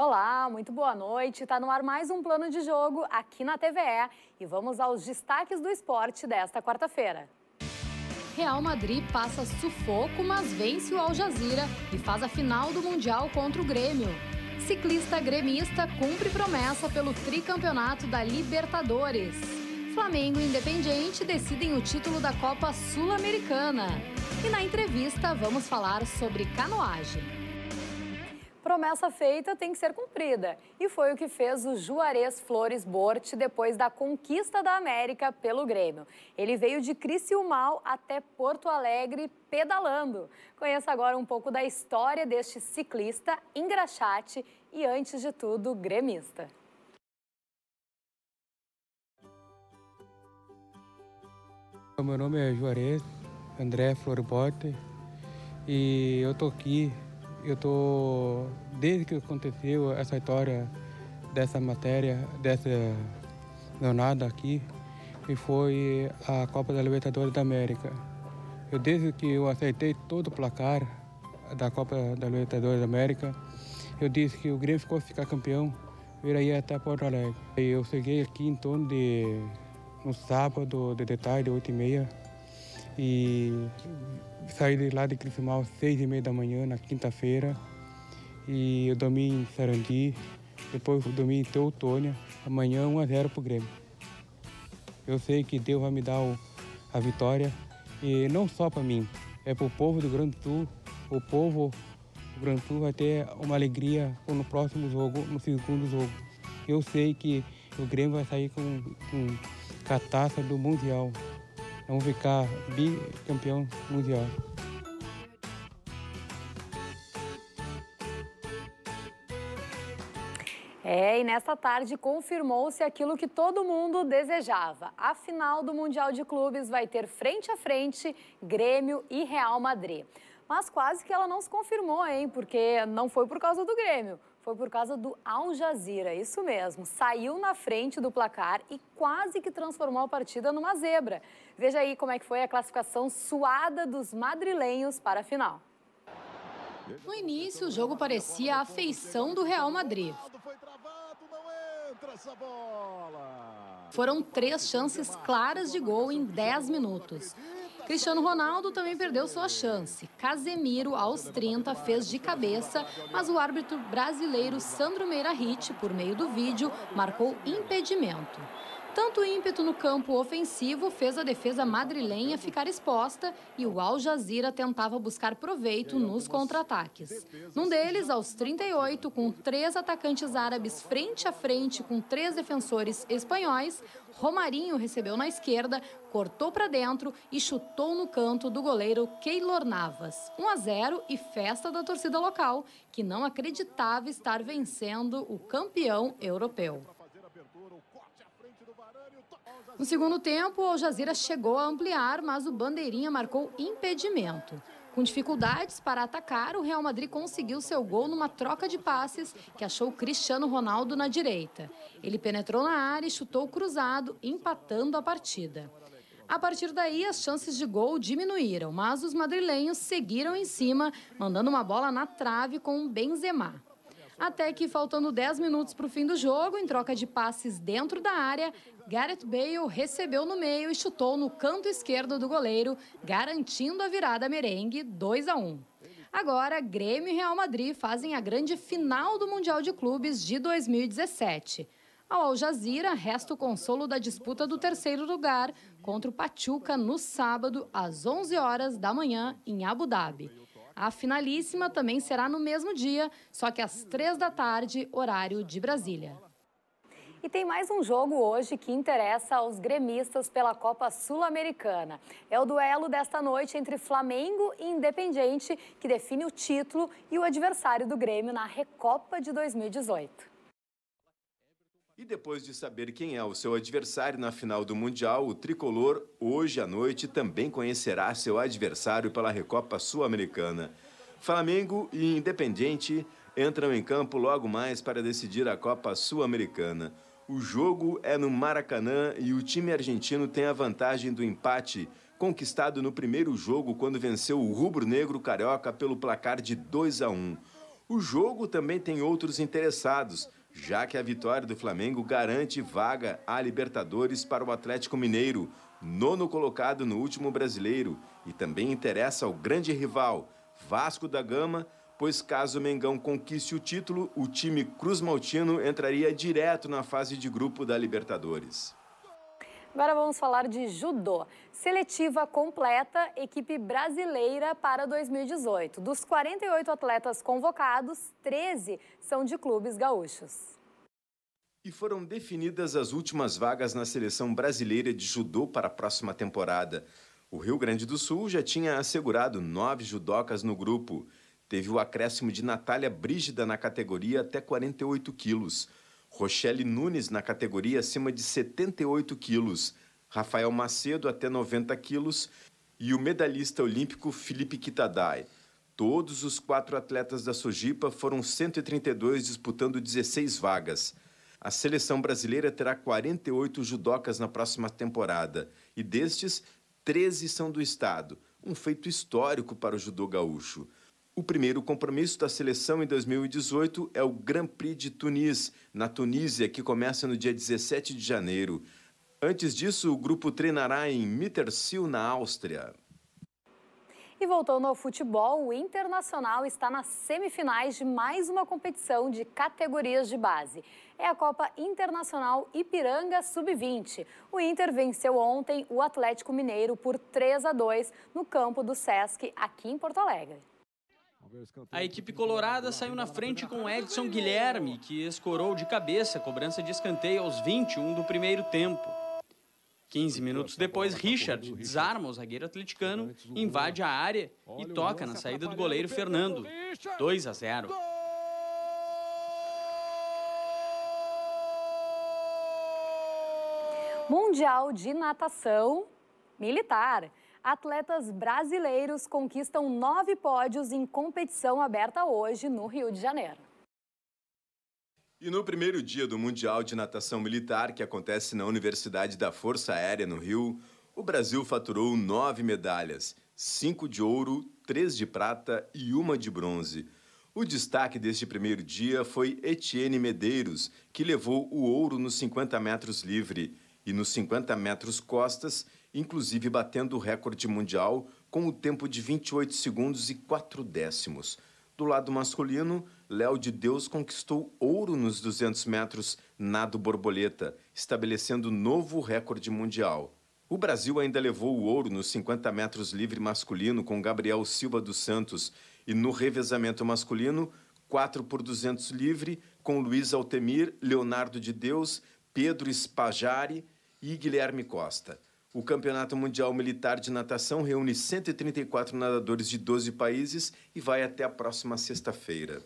Olá, muito boa noite. Está no ar mais um Plano de Jogo aqui na TVE e vamos aos destaques do esporte desta quarta-feira. Real Madrid passa sufoco, mas vence o Al Jazeera e faz a final do Mundial contra o Grêmio. Ciclista gremista cumpre promessa pelo tricampeonato da Libertadores. Flamengo e Independiente decidem o título da Copa Sul-Americana. E na entrevista vamos falar sobre canoagem. Promessa feita tem que ser cumprida. E foi o que fez o Juarez Flores Bort depois da conquista da América pelo Grêmio. Ele veio de Criciúmal até Porto Alegre pedalando. Conheça agora um pouco da história deste ciclista, engraxate e, antes de tudo, gremista. Meu nome é Juarez André Flores Bort e eu tô aqui. Desde que aconteceu essa história dessa matéria, dessa jornada aqui, que foi a Copa da Libertadores da América. Desde que eu aceitei todo o placar da Copa da Libertadores da América, eu disse que o Grêmio ficou ficar campeão, eu ia até Porto Alegre. Eu cheguei aqui em torno no sábado, de tarde, 8h30, e saí de lá de Criciúmal 6h30 da manhã, na quinta-feira, e eu dormi em Sarandi, depois dormi em Teutônia, amanhã 1-0 pro Grêmio. Eu sei que Deus vai me dar a vitória, e não só para mim, é para o povo do Rio Grande do Sul. O povo do Rio Grande do Sul vai ter uma alegria no próximo jogo, no segundo jogo. Eu sei que o Grêmio vai sair com a taça do Mundial. Vamos ficar bicampeão mundial. E nesta tarde confirmou-se aquilo que todo mundo desejava. A final do Mundial de Clubes vai ter frente a frente Grêmio e Real Madrid. Mas quase que ela não se confirmou, hein? Porque não foi por causa do Grêmio. Foi por causa do Al Jazeera, isso mesmo. Saiu na frente do placar e quase que transformou a partida numa zebra. Veja aí como é que foi a classificação suada dos madrilenhos para a final. No início, o jogo parecia a feição do Real Madrid. Foram 3 chances claras de gol em 10 minutos. Cristiano Ronaldo também perdeu sua chance. Casemiro, aos 30, fez de cabeça, mas o árbitro brasileiro Sandro Meirahit, por meio do vídeo, marcou impedimento. Tanto o ímpeto no campo ofensivo fez a defesa madrilenha ficar exposta e o Al Jazeera tentava buscar proveito nos contra-ataques. Num deles, aos 38, com 3 atacantes árabes frente a frente com 3 defensores espanhóis, Romarinho recebeu na esquerda, cortou para dentro e chutou no canto do goleiro Keylor Navas. 1-0 e festa da torcida local, que não acreditava estar vencendo o campeão europeu. No segundo tempo, o Al Jazeera chegou a ampliar, mas o bandeirinha marcou impedimento. Com dificuldades para atacar, o Real Madrid conseguiu seu gol numa troca de passes que achou Cristiano Ronaldo na direita. Ele penetrou na área e chutou cruzado, empatando a partida. A partir daí, as chances de gol diminuíram, mas os madrilenhos seguiram em cima, mandando uma bola na trave com Benzema. Até que, faltando 10 minutos para o fim do jogo, em troca de passes dentro da área, Gareth Bale recebeu no meio e chutou no canto esquerdo do goleiro, garantindo a virada merengue 2-1. Agora, Grêmio e Real Madrid fazem a grande final do Mundial de Clubes de 2017. Ao Al Jazeera, resta o consolo da disputa do terceiro lugar contra o Pachuca no sábado, às 11 horas da manhã, em Abu Dhabi. A finalíssima também será no mesmo dia, só que às 3 da tarde, horário de Brasília. E tem mais um jogo hoje que interessa aos gremistas pela Copa Sul-Americana. É o duelo desta noite entre Flamengo e Independiente, que define o título e o adversário do Grêmio na Recopa de 2018. E depois de saber quem é o seu adversário na final do Mundial, o tricolor, hoje à noite, também conhecerá seu adversário pela Recopa Sul-Americana. Flamengo e Independiente entram em campo logo mais para decidir a Copa Sul-Americana. O jogo é no Maracanã e o time argentino tem a vantagem do empate, conquistado no primeiro jogo quando venceu o rubro-negro carioca pelo placar de 2-1. O jogo também tem outros interessados, já que a vitória do Flamengo garante vaga à Libertadores para o Atlético Mineiro, 9º colocado no último Brasileiro, e também interessa ao grande rival, Vasco da Gama, pois caso o Mengão conquiste o título, o time cruzmaltino entraria direto na fase de grupo da Libertadores. Agora vamos falar de judô. Seletiva completa, equipe brasileira para 2018. Dos 48 atletas convocados, 13 são de clubes gaúchos. E foram definidas as últimas vagas na seleção brasileira de judô para a próxima temporada. O Rio Grande do Sul já tinha assegurado 9 judocas no grupo. Teve o acréscimo de Natália Brígida na categoria até 48 quilos. Rochelle Nunes na categoria acima de 78 quilos, Rafael Macedo até 90 quilos e o medalhista olímpico Felipe Kitadai. Todos os 4 atletas da Sojipa foram 132 disputando 16 vagas. A seleção brasileira terá 48 judocas na próxima temporada e destes, 13 são do estado, um feito histórico para o judô gaúcho. O primeiro compromisso da seleção em 2018 é o Grand Prix de Tunis, na Tunísia, que começa no dia 17 de janeiro. Antes disso, o grupo treinará em Mittersill, na Áustria. E voltando ao futebol, o Internacional está nas semifinais de mais uma competição de categorias de base. É a Copa Internacional Ipiranga Sub-20. O Inter venceu ontem o Atlético Mineiro por 3-2 no campo do Sesc, aqui em Porto Alegre. A equipe colorada saiu na frente com Edson Guilherme, que escorou de cabeça a cobrança de escanteio aos 21 do primeiro tempo. 15 minutos depois, Richard desarma o zagueiro atleticano, invade a área e toca na saída do goleiro Fernando. 2-0. Mundial de Natação Militar. Atletas brasileiros conquistam 9 pódios em competição aberta hoje no Rio de Janeiro. E no primeiro dia do Mundial de Natação Militar, que acontece na Universidade da Força Aérea, no Rio, o Brasil faturou 9 medalhas, 5 de ouro, 3 de prata e 1 de bronze. O destaque deste primeiro dia foi Etienne Medeiros, que levou o ouro nos 50 metros livre e nos 50 metros costas, inclusive batendo o recorde mundial com o tempo de 28 segundos e 4 décimos. Do lado masculino, Léo de Deus conquistou ouro nos 200 metros nado borboleta, estabelecendo novo recorde mundial. O Brasil ainda levou o ouro nos 50 metros livre masculino com Gabriel Silva dos Santos e no revezamento masculino, 4 por 200 livre com Luiz Altemir, Leonardo de Deus, Pedro Spajari e Guilherme Costa. O Campeonato Mundial Militar de Natação reúne 134 nadadores de 12 países e vai até a próxima sexta-feira.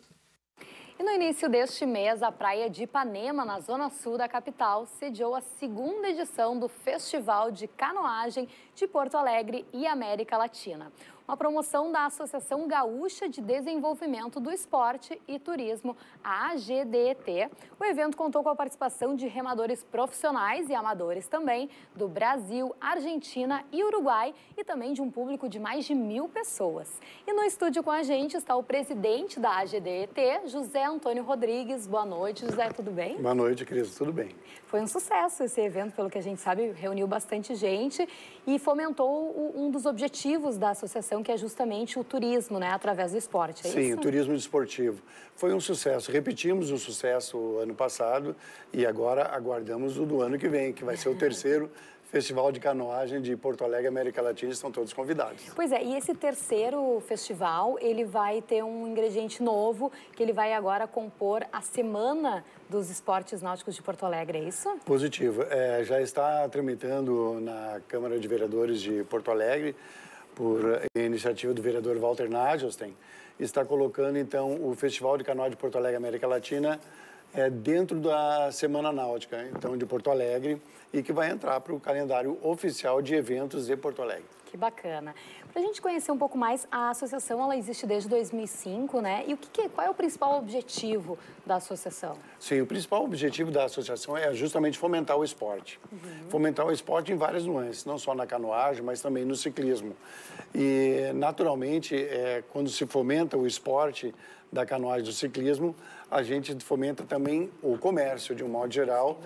E no início deste mês, a praia de Ipanema, na zona sul da capital, sediou a 2ª edição do Festival de Canoagem de Porto Alegre e América Latina. Uma promoção da Associação Gaúcha de Desenvolvimento do Esporte e Turismo, a AGDET. O evento contou com a participação de remadores profissionais e amadores também, do Brasil, Argentina e Uruguai, e também de um público de mais de 1.000 pessoas. E no estúdio com a gente está o presidente da AGDET, José Antônio Rodrigues. Boa noite, José, tudo bem? Boa noite, Cris, tudo bem. Foi um sucesso esse evento, pelo que a gente sabe, reuniu bastante gente e fomentou um dos objetivos da associação, que é justamente o turismo, né, através do esporte, é isso? Sim, o turismo esportivo. Foi um sucesso. Repetimos o sucesso ano passado e agora aguardamos o do ano que vem, que vai ser o 3º Festival de Canoagem de Porto Alegre, América Latina, estão todos convidados. Pois é, e esse 3º festival, ele vai ter um ingrediente novo, que ele vai agora compor a Semana dos Esportes Náuticos de Porto Alegre, é isso? Positivo. Já está tramitando na Câmara de Vereadores de Porto Alegre, por iniciativa do vereador Walter Nagelstein, está colocando, então, o Festival de Canoagem de Porto Alegre, América Latina, dentro da Semana Náutica, então, de Porto Alegre, e que vai entrar para o calendário oficial de eventos de Porto Alegre. Que bacana. Para a gente conhecer um pouco mais, a associação ela existe desde 2005, né? E qual é o principal objetivo da associação? Sim, o principal objetivo da associação é justamente fomentar o esporte. Fomentar o esporte em várias nuances, não só na canoagem, mas também no ciclismo. E, naturalmente, quando se fomenta o esporte da canoagem do ciclismo, a gente fomenta também o comércio, de um modo geral,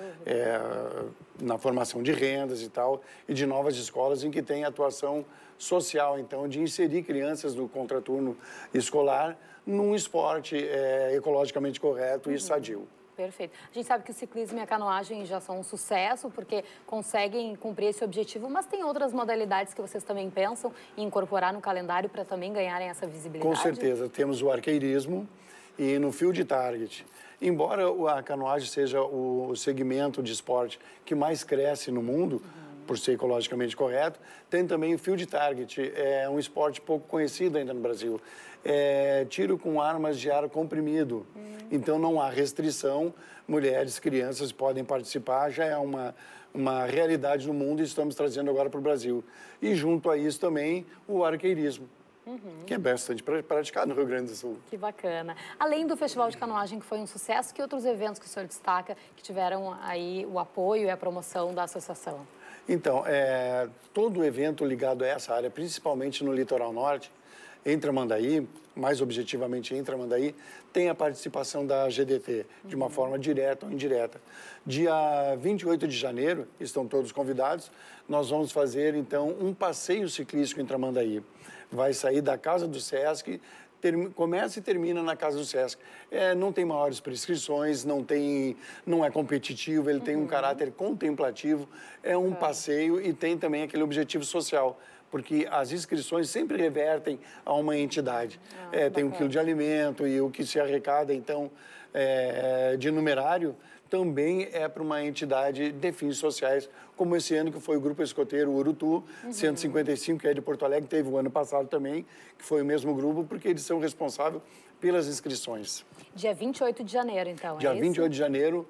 na formação de rendas e tal, e de novas escolas em que tem atuação social, então, de inserir crianças do contraturno escolar num esporte ecologicamente correto e sadio. Perfeito. A gente sabe que o ciclismo e a canoagem já são um sucesso, porque conseguem cumprir esse objetivo, mas tem outras modalidades que vocês também pensam em incorporar no calendário para também ganharem essa visibilidade? Com certeza. Temos o arqueirismo e no field target. Embora a canoagem seja o segmento de esporte que mais cresce no mundo, por ser ecologicamente correto, tem também o field target, é um esporte pouco conhecido ainda no Brasil. É tiro com armas de ar comprimido, então não há restrição, mulheres, crianças podem participar, já é uma realidade no mundo e estamos trazendo agora para o Brasil. E junto a isso também o arqueirismo. Que é bastante praticado no Rio Grande do Sul. Que bacana. Além do Festival de Canoagem, que foi um sucesso, que outros eventos que o senhor destaca que tiveram aí o apoio e a promoção da associação? Então, todo evento ligado a essa área, principalmente no litoral norte, em Tramandaí, mais objetivamente em Tramandaí, tem a participação da GDT, de uma forma direta ou indireta. Dia 28 de janeiro, estão todos convidados, nós vamos fazer, então, um passeio ciclístico em Tramandaí. Vai sair da Casa do Sesc, começa e termina na Casa do Sesc. Não tem maiores prescrições, não é competitivo, ele tem um caráter contemplativo, é um passeio e tem também aquele objetivo social, porque as inscrições sempre revertem a uma entidade. Tem 1 quilo de alimento e o que se arrecada, então, de numerário, também é para uma entidade de fins sociais, como esse ano que foi o Grupo Escoteiro Urutu, 155, que é de Porto Alegre, teve o ano passado também, que foi o mesmo grupo, porque eles são responsáveis pelas inscrições. Dia 28 de janeiro, então, Dia 28 de janeiro,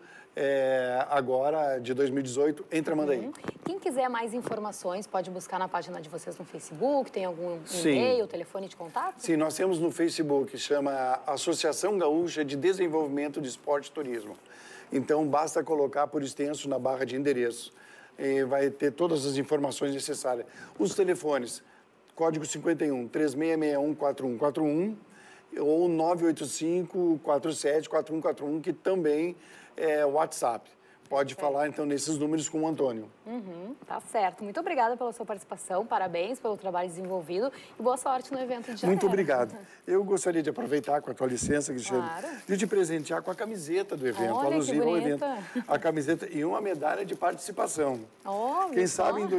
agora, de 2018, em Tramandaí. Quem quiser mais informações, pode buscar na página de vocês no Facebook, tem algum e-mail, telefone de contato? Sim, nós temos no Facebook, chama Associação Gaúcha de Desenvolvimento de Esporte e Turismo. Então, basta colocar por extenso na barra de endereço. Vai ter todas as informações necessárias. Os telefones, código 51 3661 4141 ou 985 47 4141, que também é WhatsApp. Pode falar, então, nesses números com o Antônio. Tá certo. Muito obrigada pela sua participação, parabéns pelo trabalho desenvolvido e boa sorte no evento de janeiro. Muito obrigado. Eu gostaria de aproveitar, com a tua licença, Cristiano, de te presentear com a camiseta do evento, alusiva ao evento. A camiseta e uma medalha de participação. Quem sabe em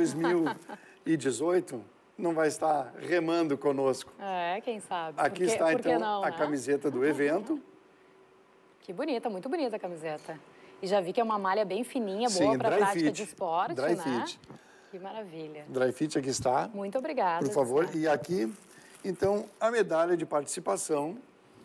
2018 não vai estar remando conosco. Quem sabe. Aqui está, então, a camiseta do evento. Que bonita, muito bonita a camiseta. E já vi que é uma malha bem fininha, boa para prática de esporte, Dry fit. Que maravilha. Dry fit aqui está. Muito obrigada. Por favor. E aqui, então, a medalha de participação.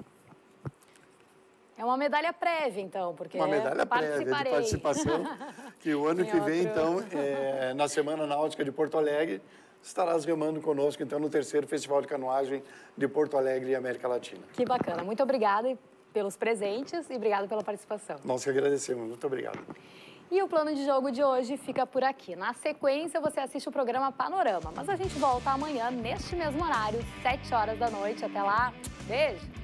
É uma medalha prévia, então, porque uma medalha prévia de participação, que o ano que vem, então, na Semana Náutica de Porto Alegre, estarás remando conosco, então, no 3º Festival de Canoagem de Porto Alegre e América Latina. Que bacana. Muito obrigada pelos presentes e obrigado pela participação. Nós que agradecemos. Muito obrigado. E o plano de jogo de hoje fica por aqui. Na sequência, você assiste o programa Panorama. Mas a gente volta amanhã, neste mesmo horário, 7 horas da noite. Até lá, beijo!